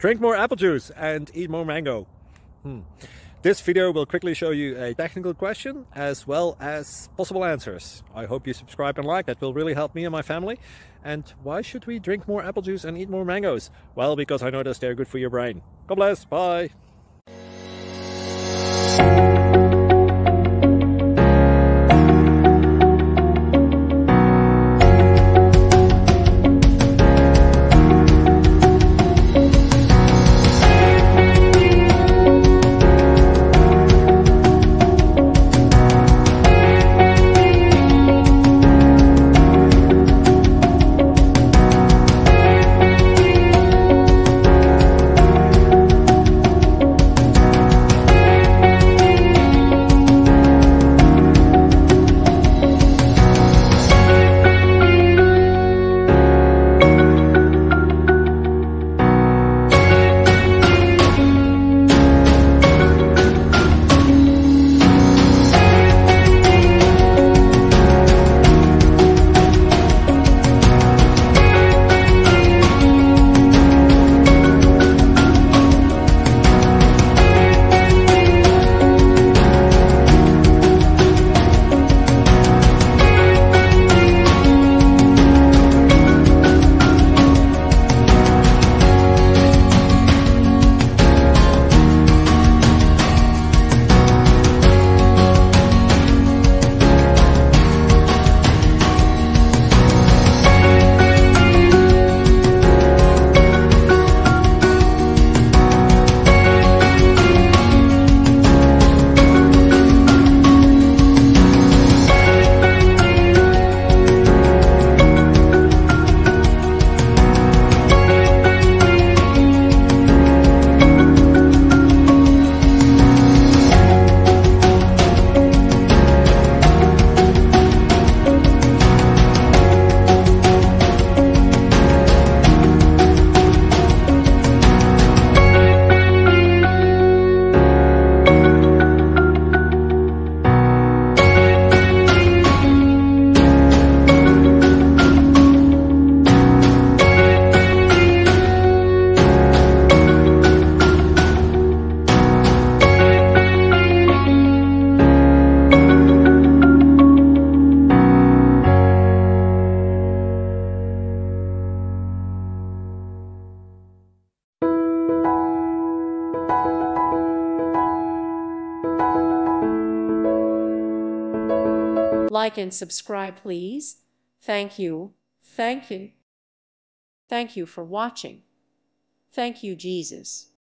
Drink more apple juice and eat more mango. This video will quickly show you a technical question as well as possible answers. I hope you subscribe and like, that will really help me and my family. And why should we drink more apple juice and eat more mangoes? Well, because I noticed they're good for your brain. God bless, bye. Like and subscribe, please. Thank you. Thank you. Thank you for watching. Thank you, Jesus.